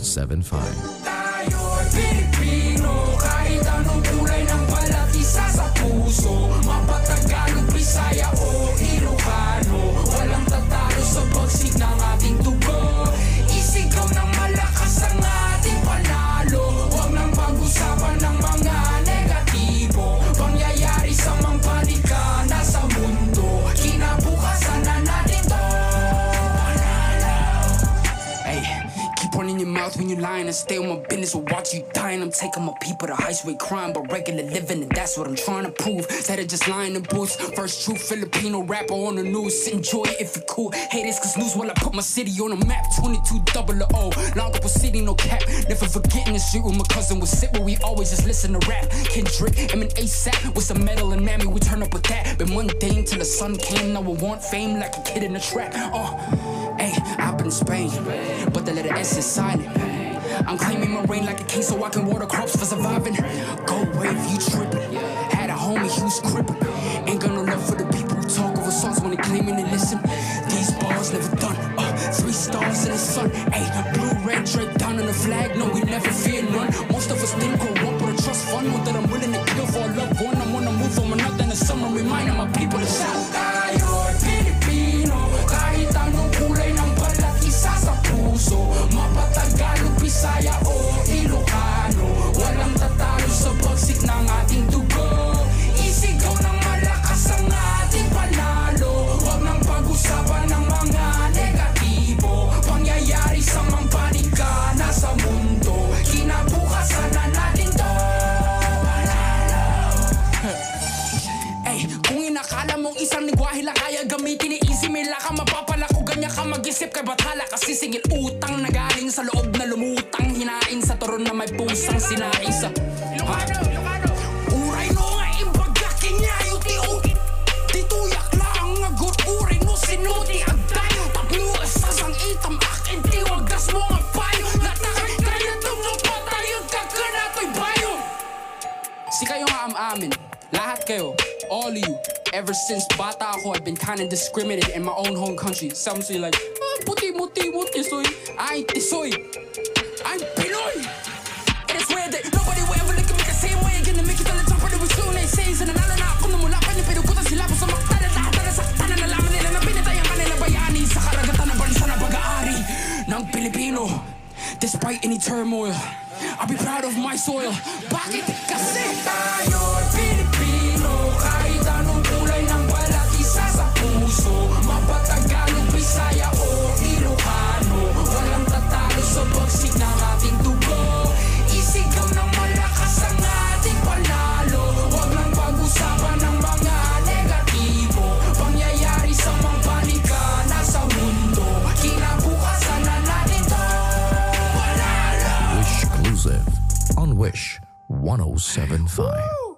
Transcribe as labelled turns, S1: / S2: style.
S1: 107.5.
S2: Tayo'y Pilipino, kahit anong kulay ng balat, isa sa puso. Mapatagalog, Bisaya o Ilocano, walang tatalo sa bagsik ng ating tugo. Isigaw ng malakas ang ating panalo, huwag nang pag-usapan ng mga negatibo. Pangyayari sa mga panika na sa mundo, kinabukasan na natin to. Hey, keep one in your mouth when you lying and stay on my business or watch you dying. I'm taking my people to high rate crime, but regular living, and that's what I'm trying to prove. Instead of just lying in boots, first true Filipino rapper on the news. Enjoy it if you cool. Haters cause news while I put my city on the map. 2200, long up city, no cap. Never forgetting the street where my cousin would sit, where we always just listen to rap. Kendrick, Emin ASAP with some metal and mammy, we turn up with that. Been mundane till the sun came, now I want fame like a kid in a trap. Hey, I've been in Spain, but the letter S is silent. I'm claiming my reign like a king so I can water crops for surviving. Go wave, you trippin'. Had a homie, he was crippin'. Ain't got no love for the people who talk over songs when they claiming they listen. These bars never done. 3 stars in the sun. Ayy, blue, red, straight down on the flag. No, we never fear none. Most of us didn't grow up with a trust fund. One that I'm willing to kill for a loved one. I'm on the move from another in the summer, reminding my people to shout. Tayo'y Pilipino, kahit anong kulay ng balat, isa sa puso. Mapatagalog, Bisaya o Ilocano, walang tatalo sa bagsik ng ating dugo. Isigaw ng malakas ang ating panalo, huwag nang pag-usapan ng mga negatibo. Pangyayari sa mga panika na sa mundo, kinabukasan na natin to. Ay, kung inakala mong isang lingwahe lang kaya gamitin ni easy, may laka mapapala ko ganyan ka mag-isip kay bathala. Kasi singil utang na galing sa loob na lumutang, hinain sa turon na may pusang sinain sa uray no nga ibagakin niya yuti-uti. Tituyak lang nga gur-uri no sinuti agdayo. Tapno asasang itam akin tiwag das mo nga payo. Natakay kaya tumnong patayod ka ka nato'y bayo. Si kayo nga amin, lahat kayo, all of you. Ever since bata ako, I've been kinda discriminated in my own home country. Some say like, puti-muti soy. I ain't tisoy, I'm Pinoy. And it's weird that nobody will ever look at me the same way. Gonna make it all the top of the soon they say. Sa nanalo na ako nung mula pa niya, pero kutan sila po sa makta na lahat na nasakta na nalaman nila na pinatay ang kanila bayani sa karagatan ng bansa na pag-aari ng Pilipino. Despite any turmoil, I'll be proud of my soil. Bakit? Kasi tayo'y Pilipino, kahit anong kulay ng balat, isa sa puso. Mapatagalog, Bisaya o Ilocano, walang tatalo sa bagsik ng ating dugo. Isigaw ng malakas ang ating panalo, huwag nang pag-usapan ng mga negatibo. Pangyayari sa mga panika na sa mundo, kinabukasan na natin to.
S1: Wish Exclusive on Wish 107.5.